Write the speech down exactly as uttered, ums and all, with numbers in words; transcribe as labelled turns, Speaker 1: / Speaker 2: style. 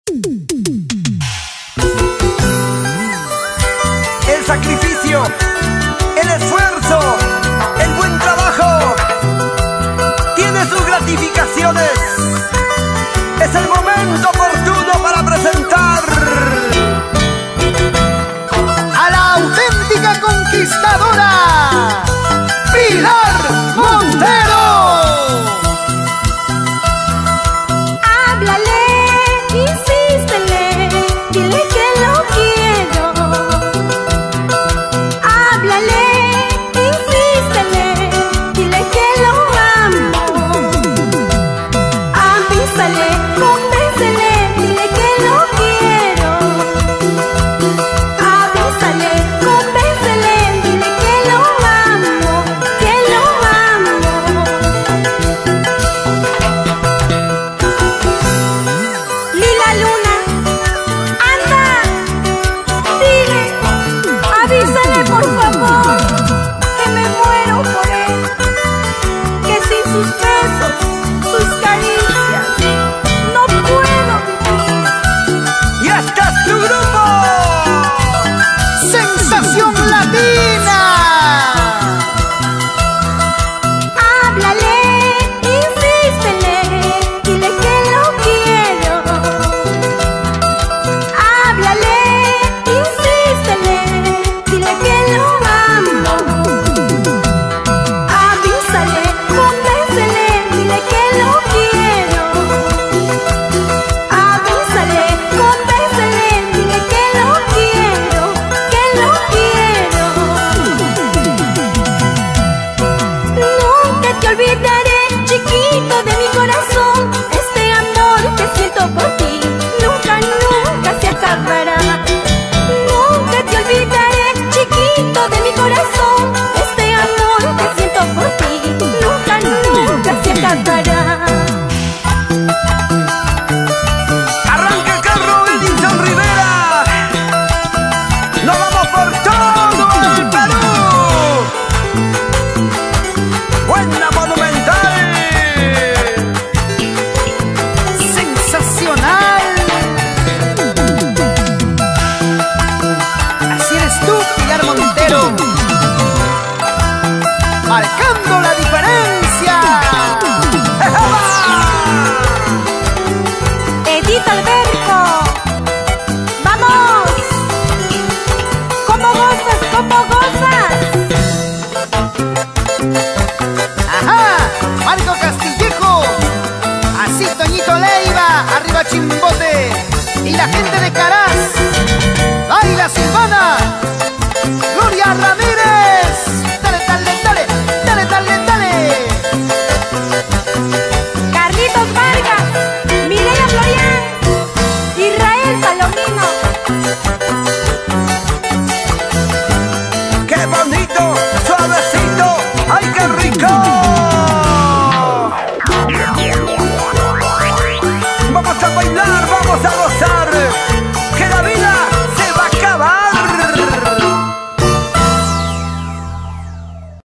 Speaker 1: El sacrificio, el esfuerzo, el buen trabajo tiene sus gratificaciones. Es el momento oportuno para presentar
Speaker 2: a la auténtica conquistadora, Pilar Montero.
Speaker 3: Háblale, insístele, dile que lo quiero. Háblale, insístele, dile que lo amo. Avísale, convéncele, dile que lo quiero. Avísale, convéncele, dile que lo amo, que lo amo. Lila Luna, anda, dile, avísale por favor, que me muero por él, que sin sus besos, sus caricias, no puedo vivir.
Speaker 1: y hasta su grupo.
Speaker 2: Sensación Latina.
Speaker 3: Háblale, insístele, dile que lo quiero. Háblale, insístele, dile que lo amo. Avísale, convéncele, dile que lo quiero. Avísale, convéncele, dile que lo quiero, que lo quiero. Nunca te olvidaré, chiquito de mi corazón. Este amor que siento por ti nunca, nunca se acabará. Nunca te olvidaré, chiquito de mi corazón. Este amor que siento por ti nunca, nunca se acabará.
Speaker 1: Arranca el carro, Edinson Rivera. Nos vamos por todo el Perú. Buena Monumental.
Speaker 2: Sensacional. Así eres tú, Pilar Montero, marcando la diferencia.
Speaker 3: Edith Alberto, vamos. ¿Cómo gozas? ¿Cómo gozas?
Speaker 2: Ajá, Marco Castillejo. Así Toñito Leiva, arriba Chimbote.